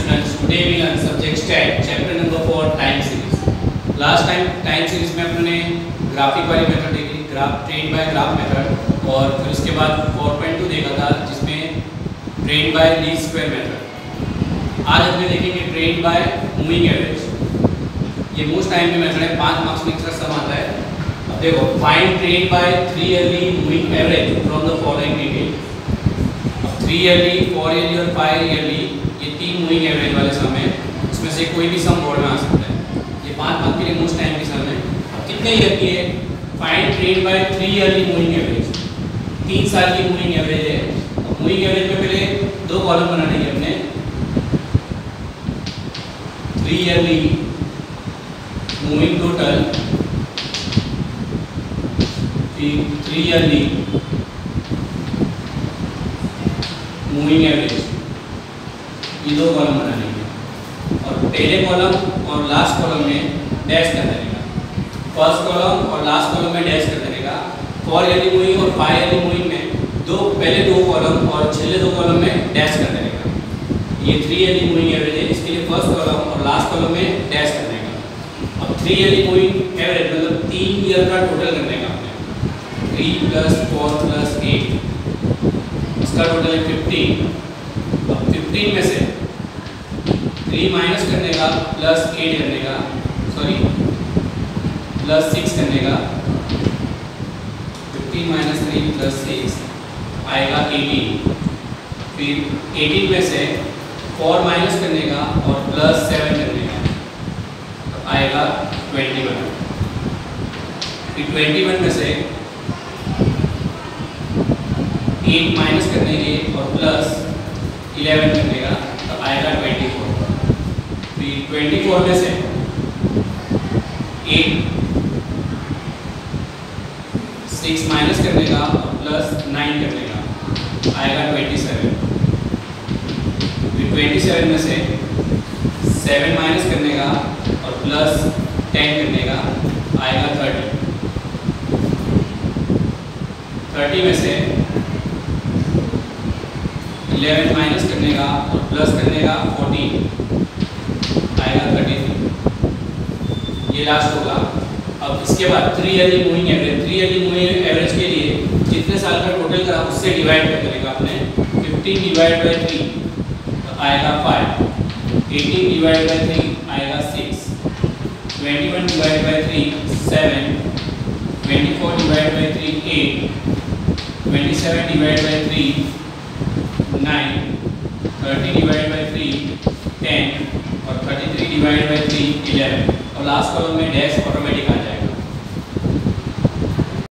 students, today we learn subject stat, chapter number 4, time series. Last time time series में अपने graphic वाली method देखी, train bye graph method, और फिर उसके बाद 4.2 देखा था जिसमें trend by least square method. आज अपने देखेंगे ट्रेन बाय मूविंग एवरेज। ये मोस्ट टाइम में मेथड है, 5 मार्क्स में इसका सम आता है। अब देखो, find trend by 3 yearly moving average from the following detail. 3 yearly, 4 yearly और 5 ईयरली, ये 3 मूविंग एवरेज वाले सम है। इसमें से कोई भी सम बोर्ड में आ सकता है। ये 5 मार्क्स के लिए मोस्ट टाइम की सम है। अब कितने ईयर की है? Find trend by 3 yearly moving average. 3 साल की मूविंग एवरेज है। अब मूविंग एवरेज में पहले 2 कॉलम बनाने हैं अपने। 3 yearly moving total, 3 yearly moving average, ये 2 कॉलम बनाने हैं। और पहले कॉलम और लास्ट कॉलम में डैश कर देने का। फर्स्ट कॉलम और लास्ट कॉलम में डैश कर देने का। 4 ईयरली मूविंग और 5 ईयरली मूविंग में पहले 2 कॉलम और छेले 2 कॉलम में डैश कर देने का। ये 3 ईयरली मूविंग एवरेज है, इसके लिए फर्स्ट कॉलम और लास्ट कॉलम में डैश करने का। अब 3 ईयरली मूविंग एवरेज मतलब 3 ईयर का टोटल करने का आपने। 3 + 4 + 8, इसका टोटल है 15। अब 15 में से 3 माइनस करने का, +8 करने का, सॉरी +6 करने का। 15 - 3 + 6 आएगा 18। फिर 18 में से 4 माइनस करने का और +7 करने का, तो आएगा 21। फिर 21 में से 8 माइनस करने के और +11 करने का, तो आएगा 24। फिर 24 में से 6 माइनस करने का और +9 करने का, आएगा 27। फिर 27 में से 7 माइनस करने का और +10 करने का, आएगा 30। 30 में से 11 माइनस करने का और प्लस करने का 14, आएगा 33। ये लास्ट होगा। अब इसके बाद 3 yearly moving average. 3 yearly moving average के लिए जितने साल का टोटल करा उससे डिवाइड कर देगा आपने। 15 / 3 तो आएगा 5। 18 / 3 आएगा 6। 21 / 3 7। 24 / 3 8। 27 / 3 9। 30 / 3 10 और 33 / 3 11। और लास्ट कॉलम में डैश ऑटोमेटिक